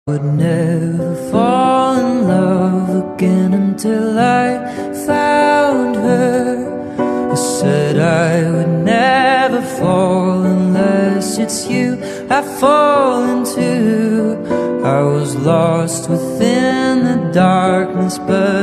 Would never fall in love again until I found her. I said I would never fall unless it's you I fall into. I was lost within the darkness, but